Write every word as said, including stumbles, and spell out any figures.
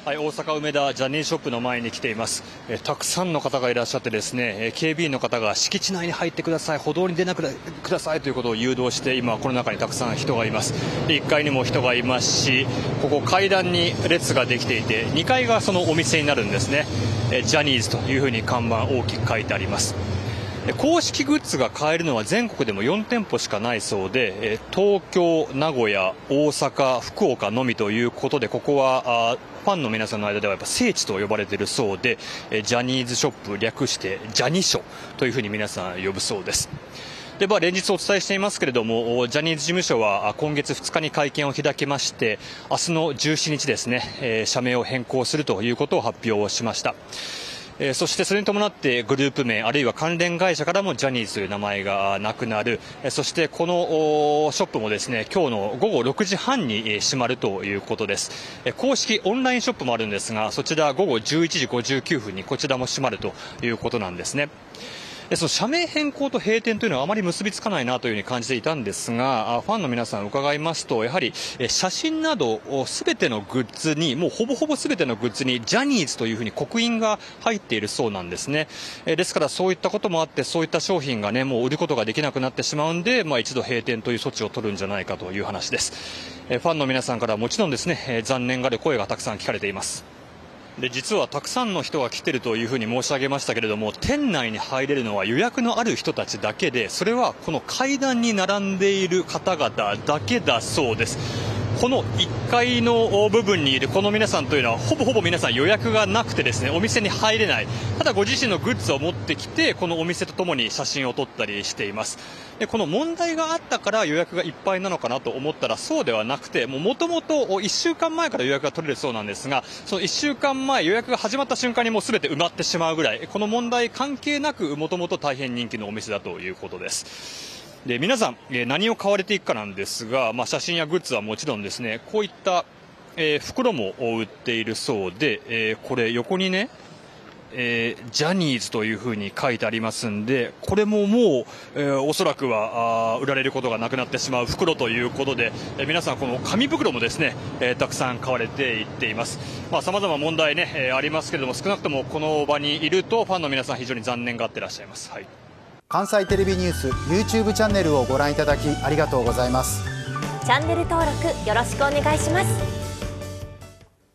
はい、大阪梅田ジャニーズショップの前に来ています。えー、たくさんの方がいらっしゃってですね、えー、警備員の方が敷地内に入ってください、歩道に出なくくださいということを誘導して、今この中にたくさん人がいます。でいっかいにも人がいますし、ここ階段に列ができていて、にかいがそのお店になるんですね。えー、ジャニーズというふうに看板大きく書いてあります。公式グッズが買えるのは全国でもよんてんぽしかないそうで、東京、名古屋、大阪、福岡のみということで、ここはファンの皆さんの間ではやっぱ聖地と呼ばれているそうで、ジャニーズショップ略してジャニショというふうに皆さん呼ぶそうです。でまあ、連日お伝えしていますけれども、ジャニーズ事務所は今月ふつかに会見を開きまして、明日のじゅうしちにちですね、えー、社名を変更するということを発表しました。えー、そしてそれに伴ってグループ名あるいは関連会社からもジャニーズという名前がなくなる。えー、そしてこのショップもですね、今日のごごろくじはんに閉まるということです。えー、公式オンラインショップもあるんですが、そちらごごじゅういちじごじゅうきゅうふんにこちらも閉まるということなんですね。その社名変更と閉店というのはあまり結びつかないなというふうに感じていたんですが、ファンの皆さん伺いますと、やはり写真などすべてのグッズに、もうほぼほぼすべてのグッズにジャニーズというふうに刻印が入っているそうなんですね。ですからそういったこともあって、そういった商品がね、もう売ることができなくなってしまうんで、まあ、一度閉店という措置を取るんじゃないかという話です。ファンの皆さんからはもちろんですね、残念がる声がたくさん聞かれています。で実はたくさんの人が来ているというふうに申し上げましたけれども、店内に入れるのは予約のある人たちだけで、それはこの階段に並んでいる方々だけだそうです。このいっかいの部分にいるこの皆さんというのはほぼほぼ皆さん予約がなくてですね、お店に入れない。ただご自身のグッズを持ってきて、このお店とともに写真を撮ったりしています。でこの問題があったから予約がいっぱいなのかなと思ったら、そうではなくて、もともといっしゅうかんまえから予約が取れるそうなんですが、そのいっしゅうかんまえ予約が始まった瞬間にもう全て埋まってしまうぐらい、この問題関係なくもともと大変人気のお店だということです。で皆さん、えー、何を買われていくかなんですが、まあ、写真やグッズはもちろんですね、こういった、えー、袋も売っているそうで、えー、これ横にね、えー、ジャニーズというふうに書いてありますんで、これももう、えー、おそらくはあ売られることがなくなってしまう袋ということで、えー、皆さんこの紙袋もですね、えー、たくさん買われていっています。まあ、様々問題ね、えー、ありますけれども、少なくともこの場にいるとファンの皆さん非常に残念がっていらっしゃいます。はい、 関西テレビニュース YouTube チャンネルをご覧いただきありがとうございます。 チャンネル登録よろしくお願いします。